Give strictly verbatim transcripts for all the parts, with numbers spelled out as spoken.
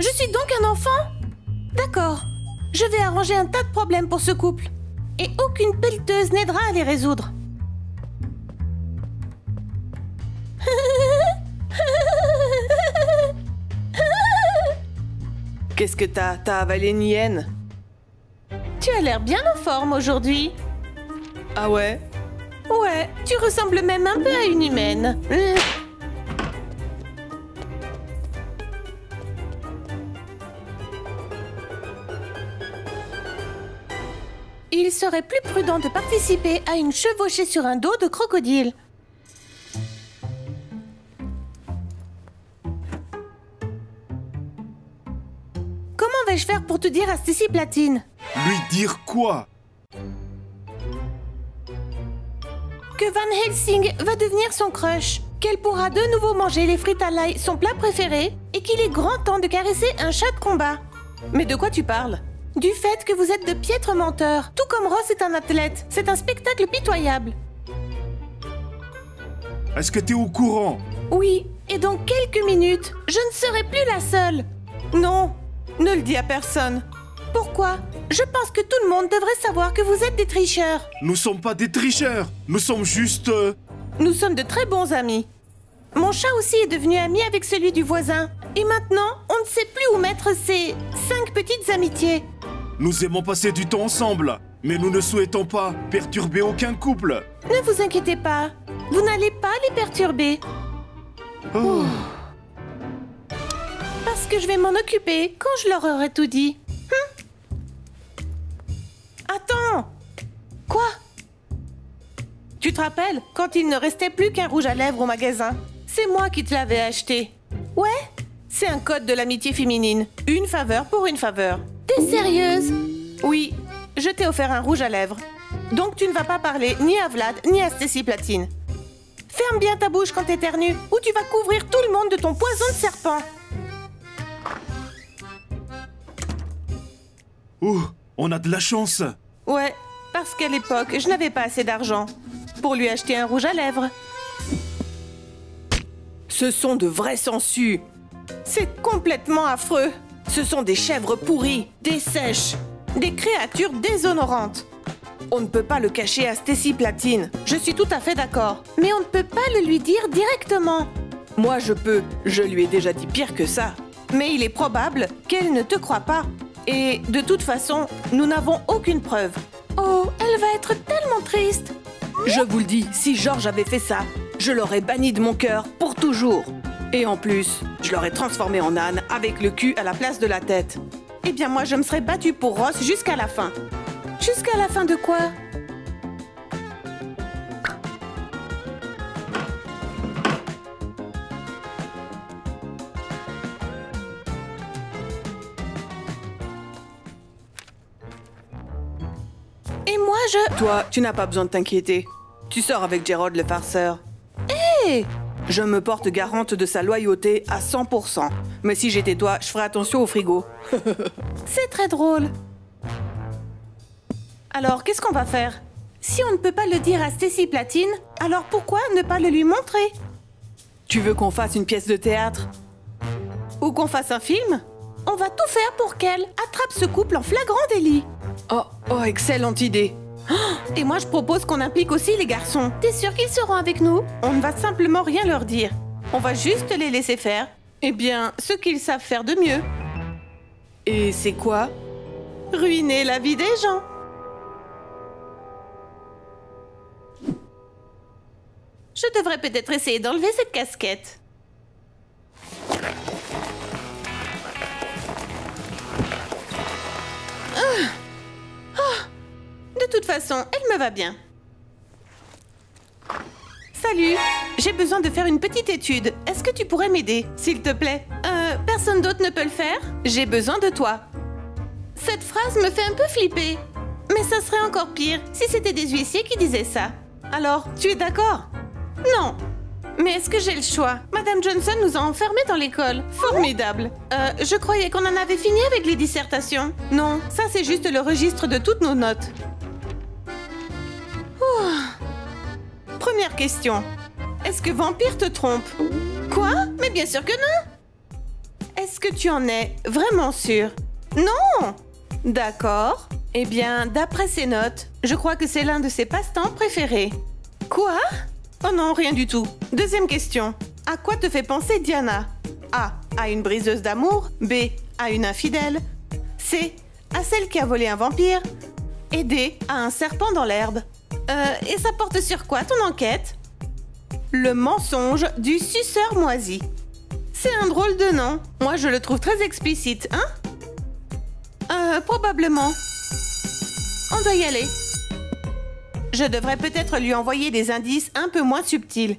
Je suis donc un enfant? D'accord. Je vais arranger un tas de problèmes pour ce couple. Et aucune pelleteuse n'aidera à les résoudre. Qu'est-ce que t'as? T'as avalé une hyène? Tu as l'air bien en forme aujourd'hui. Ah ouais? Ouais, tu ressembles même un peu à une humaine. Mmh. Il serait plus prudent de participer à une chevauchée sur un dos de crocodile. Comment vais-je faire pour te dire à Stacy Platine? Lui dire quoi? Que Van Helsing va devenir son crush, qu'elle pourra de nouveau manger les frites à l'ail, son plat préféré, et qu'il est grand temps de caresser un chat de combat. Mais de quoi tu parles? Du fait que vous êtes de piètres menteurs, tout comme Ross est un athlète. C'est un spectacle pitoyable. Est-ce que t'es au courant? Oui, et dans quelques minutes, je ne serai plus la seule. Non, ne le dis à personne. Pourquoi? Je pense que tout le monde devrait savoir que vous êtes des tricheurs. Nous sommes pas des tricheurs. Nous sommes juste... euh, Nous sommes de très bons amis. Mon chat aussi est devenu ami avec celui du voisin. Et maintenant, on ne sait plus où mettre ces cinq petites amitiés. Nous aimons passer du temps ensemble, mais nous ne souhaitons pas perturber aucun couple. Ne vous inquiétez pas, vous n'allez pas les perturber. Oh. Parce que je vais m'en occuper quand je leur aurai tout dit. Hum? Attends! Quoi? Tu te rappelles, quand il ne restait plus qu'un rouge à lèvres au magasin? C'est moi qui te l'avais acheté. Ouais? C'est un code de l'amitié féminine. Une faveur pour une faveur. T'es sérieuse? Oui, je t'ai offert un rouge à lèvres. Donc tu ne vas pas parler ni à Vlad, ni à Stacy Platine. Ferme bien ta bouche quand t'éternues, ou tu vas couvrir tout le monde de ton poison de serpent. Ouh, on a de la chance. Ouais, parce qu'à l'époque, je n'avais pas assez d'argent pour lui acheter un rouge à lèvres. Ce sont de vraies sangsues. C'est complètement affreux. Ce sont des chèvres pourries, des sèches, Des créatures déshonorantes. On ne peut pas le cacher à Stacy Platine. Je suis tout à fait d'accord. Mais on ne peut pas le lui dire directement. Moi, je peux. Je lui ai déjà dit pire que ça. Mais il est probable qu'elle ne te croit pas. Et de toute façon, nous n'avons aucune preuve. Oh, elle va être tellement triste. Je vous le dis, si George avait fait ça, je l'aurais banni de mon cœur pour toujours. Et en plus, je l'aurais transformé en âne avec le cul à la place de la tête. Eh bien, moi, je me serais battue pour Ross jusqu'à la fin. Jusqu'à la fin de quoi? Et moi, je... Toi, tu n'as pas besoin de t'inquiéter. Tu sors avec Gerald le farceur. Hé! Je me porte garante de sa loyauté à cent pour cent. Mais si j'étais toi, je ferais attention au frigo. C'est très drôle. Alors, qu'est-ce qu'on va faire? Si on ne peut pas le dire à Stacy Platine, alors pourquoi ne pas le lui montrer? Tu veux qu'on fasse une pièce de théâtre? Ou qu'on fasse un film? On va tout faire pour qu'elle attrape ce couple en flagrant délit. Oh, oh, excellente idée. Et moi, je propose qu'on implique aussi les garçons. T'es sûr qu'ils seront avec nous? On ne va simplement rien leur dire. On va juste les laisser faire. Eh bien, ce qu'ils savent faire de mieux. Et c'est quoi? Ruiner la vie des gens. Je devrais peut-être essayer d'enlever cette casquette. Ah. Ah. De toute façon, elle me va bien. Salut, j'ai besoin de faire une petite étude. Est-ce que tu pourrais m'aider, s'il te plaît? Euh, personne d'autre ne peut le faire? J'ai besoin de toi. Cette phrase me fait un peu flipper. Mais ça serait encore pire si c'était des huissiers qui disaient ça. Alors, tu es d'accord? Non. Mais est-ce que j'ai le choix? Madame Johnson nous a enfermés dans l'école. Formidable. Euh, je croyais qu'on en avait fini avec les dissertations. Non, ça c'est juste le registre de toutes nos notes. Ouh. Première question. Est-ce que Vampire te trompe? Quoi? Mais bien sûr que non. Est-ce que tu en es vraiment sûr? Non! D'accord. Eh bien, d'après ses notes, je crois que c'est l'un de ses passe-temps préférés. Quoi? Oh non, rien du tout. Deuxième question. À quoi te fait penser Diana? A. À une briseuse d'amour. B. À une infidèle. C. À celle qui a volé un vampire. Et D. À un serpent dans l'herbe. Euh, et ça porte sur quoi ton enquête? Le mensonge du suceur moisi. C'est un drôle de nom. Moi, je le trouve très explicite, hein? Euh, probablement. On doit y aller. Je devrais peut-être lui envoyer des indices un peu moins subtils.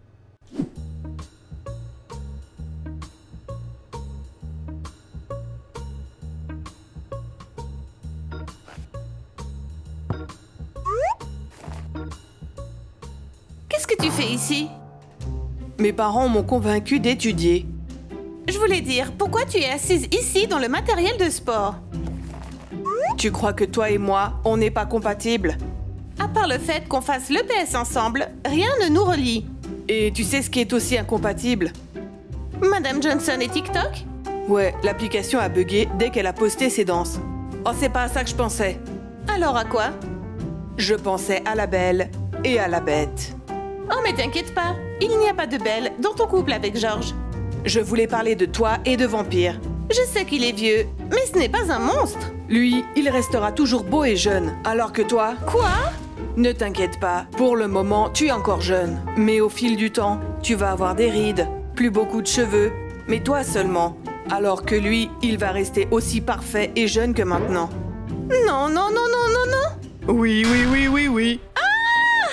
Qu'est-ce que tu fais ici? Mes parents m'ont convaincu d'étudier. Je voulais dire, pourquoi tu es assise ici dans le matériel de sport? Tu crois que toi et moi, on n'est pas compatibles? À part le fait qu'on fasse l'E P S ensemble, rien ne nous relie. Et tu sais ce qui est aussi incompatible? Madame Johnson et TikTok? Ouais, l'application a bugué dès qu'elle a posté ses danses. Oh, c'est pas à ça que je pensais. Alors à quoi? Je pensais à la belle et à la bête. Oh mais t'inquiète pas, il n'y a pas de belle dans ton couple avec George. Je voulais parler de toi et de vampire. Je sais qu'il est vieux, mais ce n'est pas un monstre. Lui, il restera toujours beau et jeune, alors que toi... Quoi? Ne t'inquiète pas, pour le moment, tu es encore jeune. Mais au fil du temps, tu vas avoir des rides, plus beaucoup de cheveux, mais toi seulement. Alors que lui, il va rester aussi parfait et jeune que maintenant. Non, non, non, non, non, non. Oui, oui, oui, oui, oui. Ah!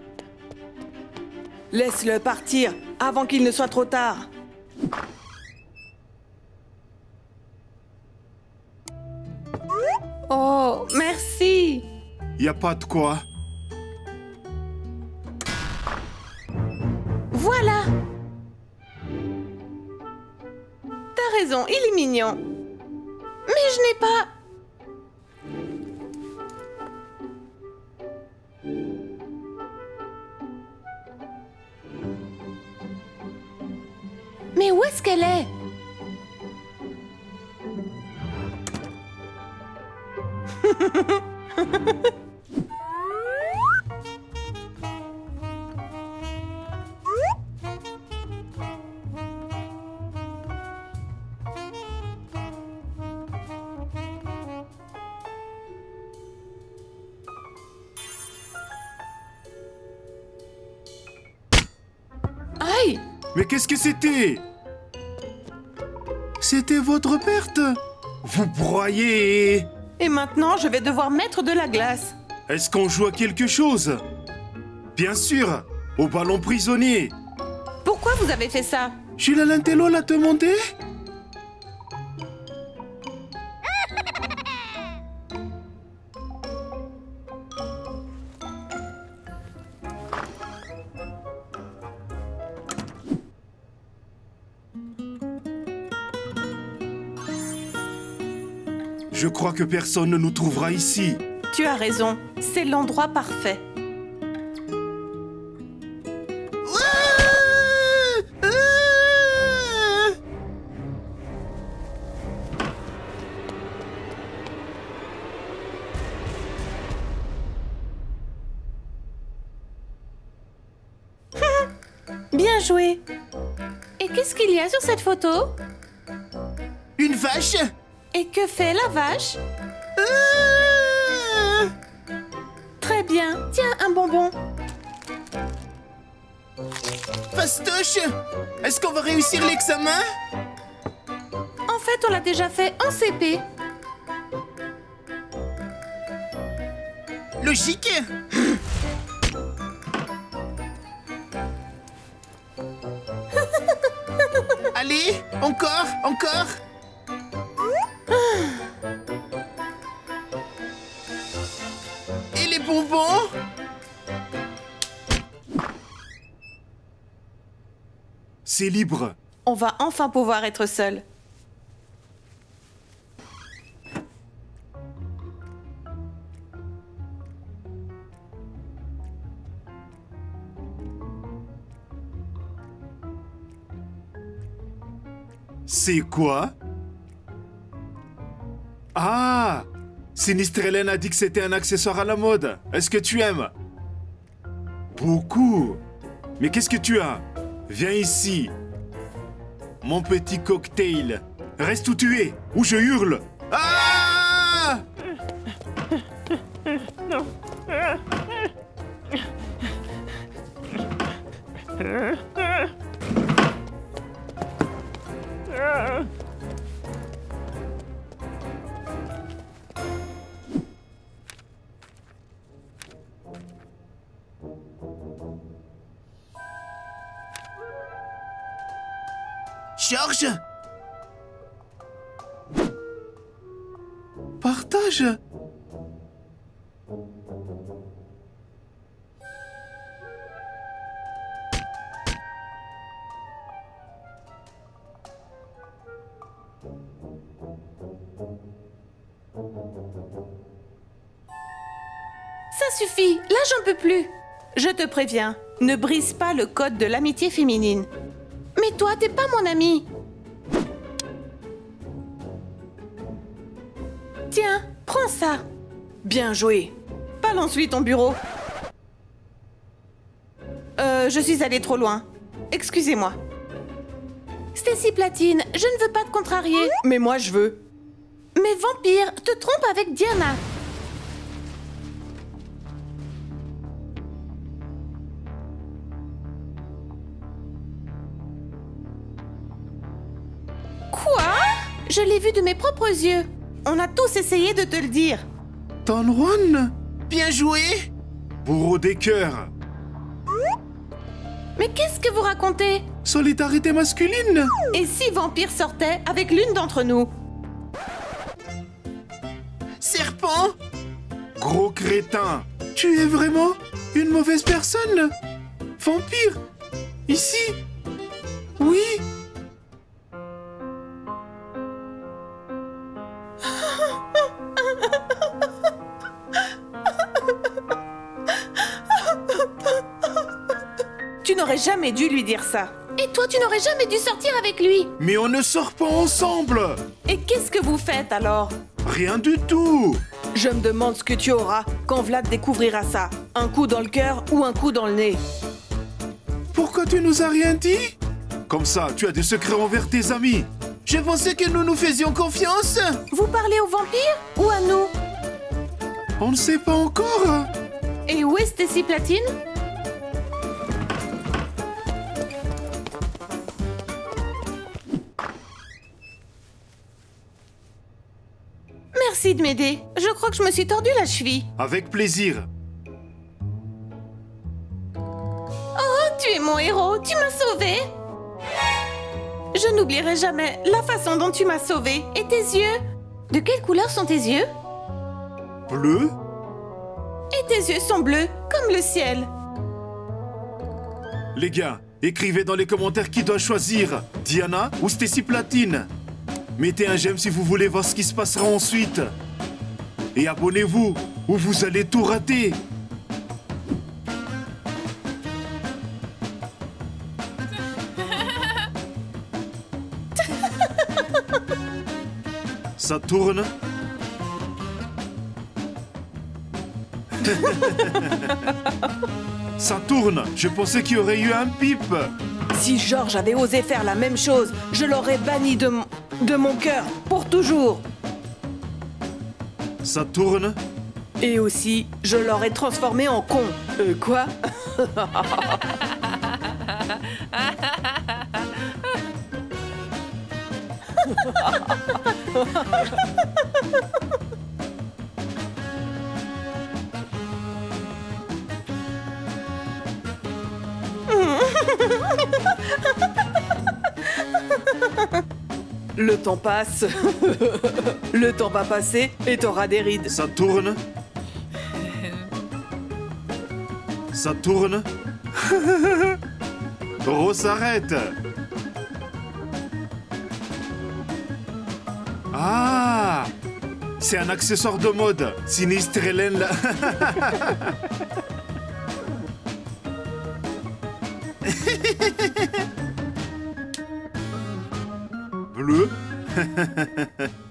Laisse-le partir, avant qu'il ne soit trop tard. Oh, merci. Y a pas de quoi. Voilà. T'as raison, il est mignon. Mais je n'ai pas... Mais où est-ce qu'elle est? Aïe! Mais qu'est-ce que c'était? C'était votre perte? Vous broyez? Et maintenant, je vais devoir mettre de la glace. Est-ce qu'on joue à quelque chose? Bien sûr, au ballon prisonnier. Pourquoi vous avez fait ça? Gilles Alintello l'a demandé? Je crois que personne ne nous trouvera ici. Tu as raison, c'est l'endroit parfait. Bien joué. Et qu'est-ce qu'il y a sur cette photo? Une vache? Et que fait la vache? Très bien. Tiens, un bonbon. Fastoche, est-ce qu'on va réussir l'examen? En fait, on l'a déjà fait en C P. Logique. Allez, encore, encore. Et les bonbons? C'est libre. On va enfin pouvoir être seuls. C'est quoi? Ah! Sinistre Hélène a dit que c'était un accessoire à la mode. Est-ce que tu aimes? Beaucoup. Mais qu'est-ce que tu as? Viens ici. Mon petit cocktail. Reste où tu es, ou je hurle. Ah! Georges? Partage. Ça suffit, là j'en peux plus. Je te préviens, ne brise pas le code de l'amitié féminine. Mais toi, t'es pas mon ami. Tiens, prends ça. Bien joué. Balance-lui ton bureau. Euh, je suis allée trop loin. Excusez-moi. Stacy Platine, je ne veux pas te contrarier. Mais moi, je veux. Mais Vampire te trompe avec Diana. Quoi? Je l'ai vu de mes propres yeux. On a tous essayé de te le dire. Don Juan? Bien joué! Bourreau des cœurs. Mais qu'est-ce que vous racontez? Solidarité masculine. Et si Vampire sortait avec l'une d'entre nous? Serpent? Gros crétin. Tu es vraiment une mauvaise personne? Vampire? Ici? Oui? Tu n'aurais jamais dû lui dire ça. Et toi, tu n'aurais jamais dû sortir avec lui. Mais on ne sort pas ensemble. Et qu'est-ce que vous faites alors? Rien du tout. Je me demande ce que tu auras quand Vlad découvrira ça. Un coup dans le cœur ou un coup dans le nez. Pourquoi tu nous as rien dit? Comme ça, tu as des secrets envers tes amis. Je pensais que nous nous faisions confiance. Vous parlez aux vampires ou à nous? On ne sait pas encore. Et où est Stacy Platine? Merci de m'aider. Je crois que je me suis tordu la cheville. Avec plaisir. Oh, tu es mon héros. Tu m'as sauvé. Je n'oublierai jamais la façon dont tu m'as sauvé. Et tes yeux? De quelle couleur sont tes yeux? Bleu? Et tes yeux sont bleus, comme le ciel. Les gars, écrivez dans les commentaires qui doit choisir, Diana ou Stacy Platine. Mettez un j'aime si vous voulez voir ce qui se passera ensuite. Et abonnez-vous, ou vous allez tout rater. Ça tourne. Ça tourne. Je pensais qu'il y aurait eu un pipe. Si Georges avait osé faire la même chose, je l'aurais banni de mon... de mon cœur, pour toujours. Ça tourne. Et aussi, je l'aurais transformé en con. Euh, quoi? Le temps passe. Le temps va passer et t'auras des rides. Ça tourne. Ça tourne. Rose s'arrête. Ah! C'est un accessoire de mode. Sinistre Hélène là. faire le...